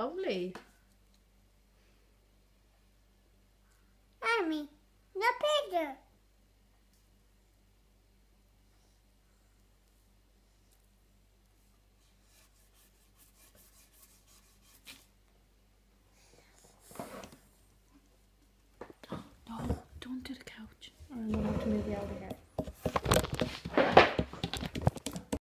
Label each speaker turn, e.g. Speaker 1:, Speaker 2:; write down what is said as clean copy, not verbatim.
Speaker 1: lovely.
Speaker 2: Mommy, no picture.
Speaker 1: No, don't do the couch. I'm gonna have to move you out of here.